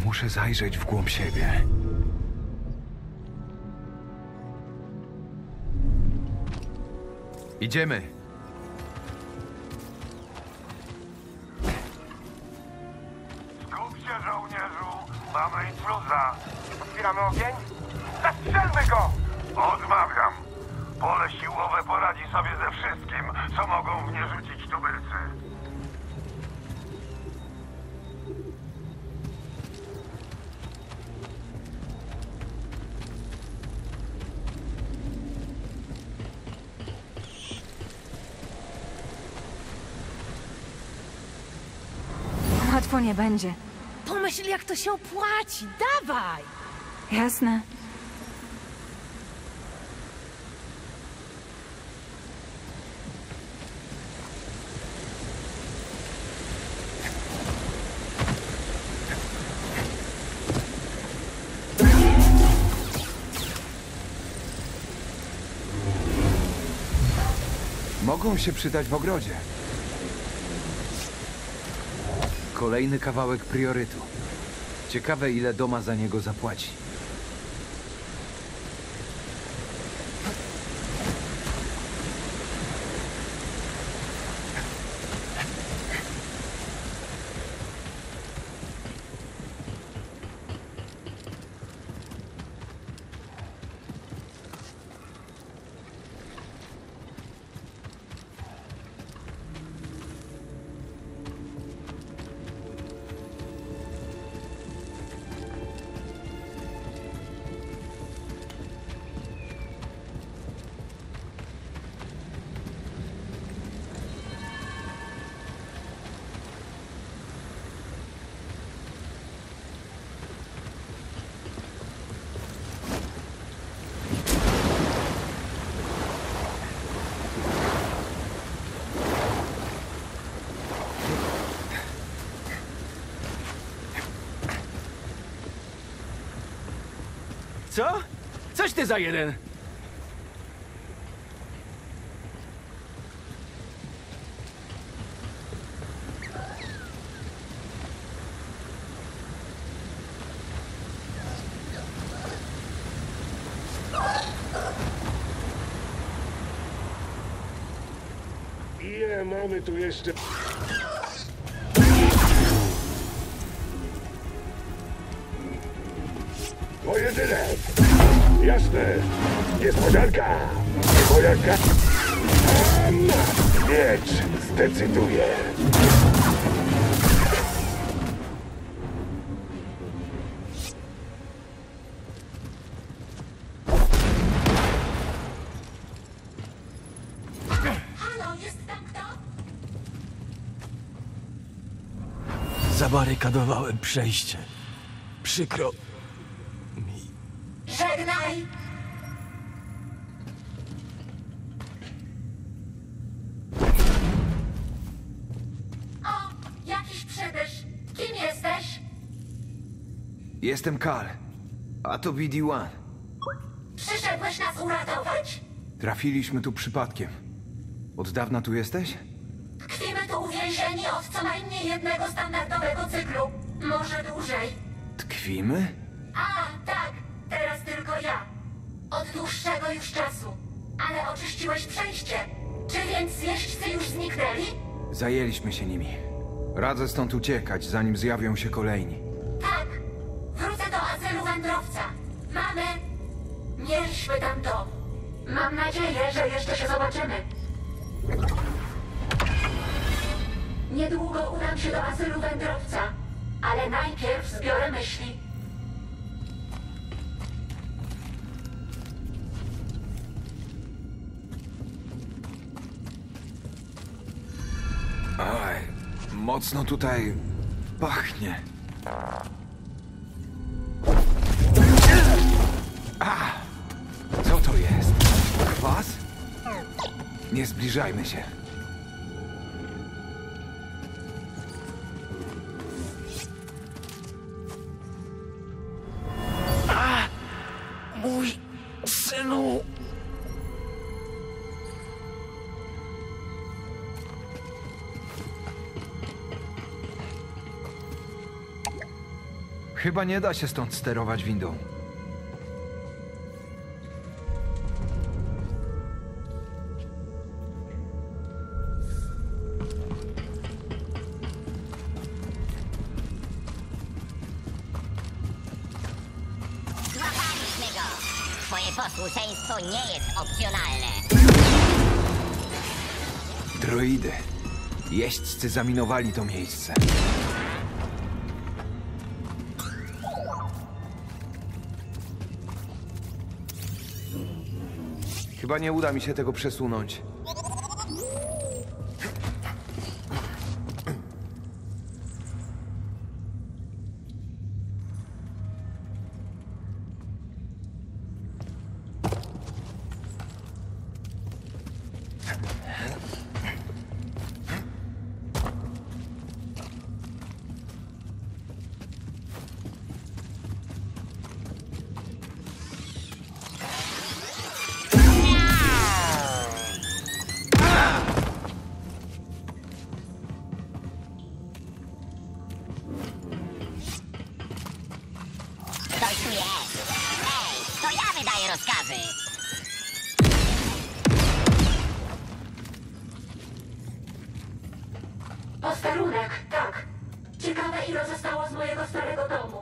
Muszę zajrzeć w głąb siebie. Idziemy. Skup się, żołnierzu. Mamy intruza. Otwieramy ogień? Zastrzelmy go! Odmawiam. Pole siłowe poradzi sobie ze wszystkim, co mogą w nie rzucić tubylcy. Łatwo nie będzie. Pomyśl, jak to się opłaci. Dawaj! Jasne. Mogą się przydać w ogrodzie. Kolejny kawałek priorytu. Ciekawe, ile Doma za niego zapłaci. Co? Coś ty za jeden? Ile mamy tu jeszcze? Pojedynek! Jasne! Niespodzianka! Niespodzianka! Miecz zdecyduje! Halo, jest tam kto? Zabarykadowałem przejście. Przykro mi. Żegnaj! O, jakiś przybysz. Kim jesteś? Jestem Kal, a to BD-1. Przyszedłeś nas uratować? Trafiliśmy tu przypadkiem. Od dawna tu jesteś? Tkwimy tu uwięzieni od co najmniej jednego standardowego cyklu. Może dłużej. Tkwimy? A, tak. Teraz tylko ja. Od dłuższego już czasu. Ale oczyściłeś przejście. Czy więc zwierzchcy już zniknęli? Zajęliśmy się nimi. Radzę stąd uciekać, zanim zjawią się kolejni. Tak. Wrócę do azylu wędrowca. Mamy... Mieliśmy tam dom. Mam nadzieję, że jeszcze się zobaczymy. Niedługo udam się do azylu wędrowca. Ale najpierw zbiorę myśli. Aj, mocno tutaj pachnie. A! Co to jest? Kwas? Nie zbliżajmy się. Mój synu. Chyba nie da się stąd sterować windą. Złapaliśmy go! Twoje posłuszeństwo nie jest opcjonalne. Droidy. Jeźdźcy zaminowali to miejsce. Chyba nie uda mi się tego przesunąć. Ktoś tu jest! Ej, to ja wydaję rozkazy! Posterunek, tak. Ciekawe, ile zostało z mojego starego domu.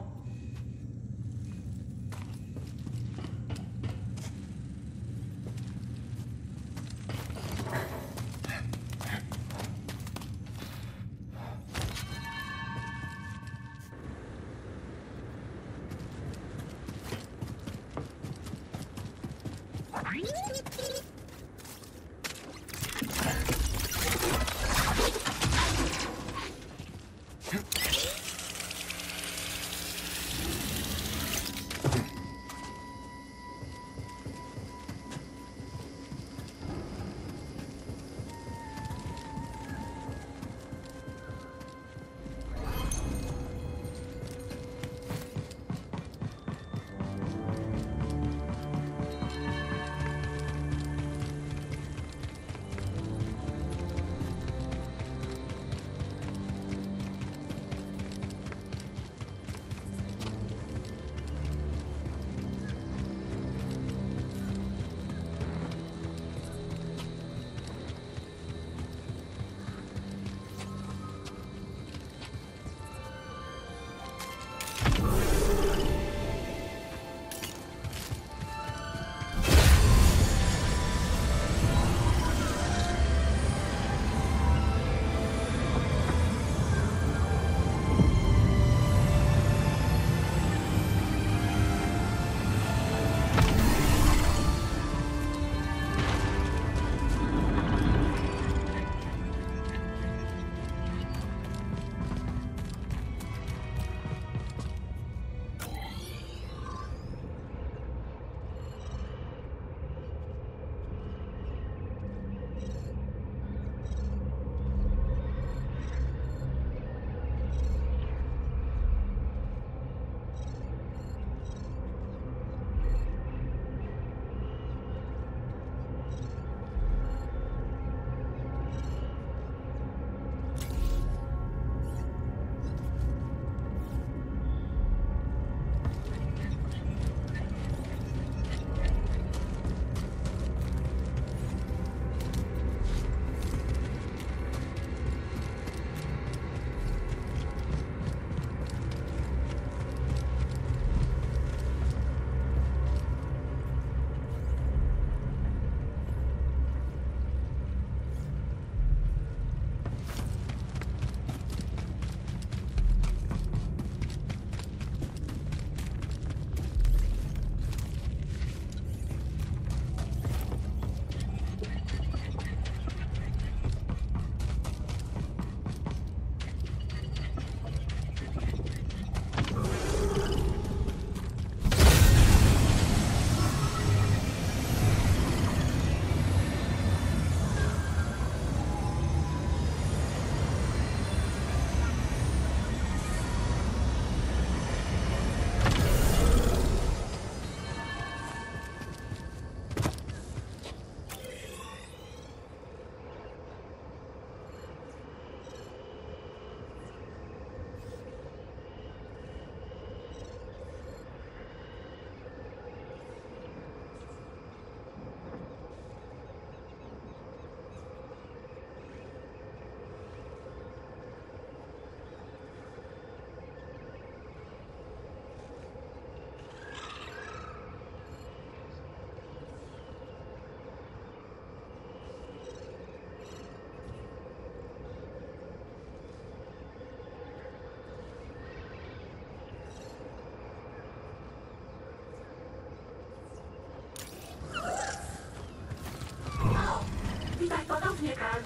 Przekaz.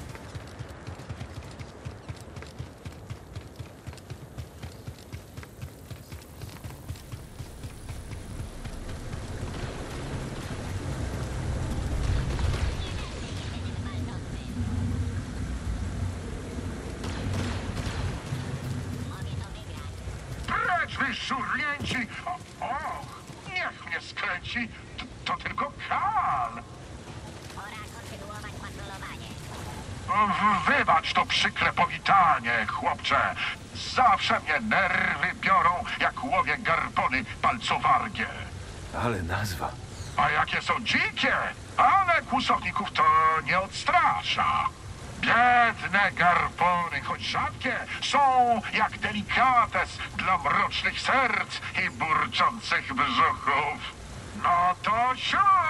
Precz, wy szurnięci! Och, niech mnie skręci! To tylko Kal! Pora kontynuować patrolowanie. Wybacz to przykre powitanie, chłopcze. Zawsze mnie nerwy biorą, jak łowię garbony palcowargie. Ale nazwa. A jakie są dzikie, ale kłusowników to nie odstrasza. Biedne garbony, choć rzadkie, są jak delikates dla mrocznych serc i burczących brzuchów. No to siód!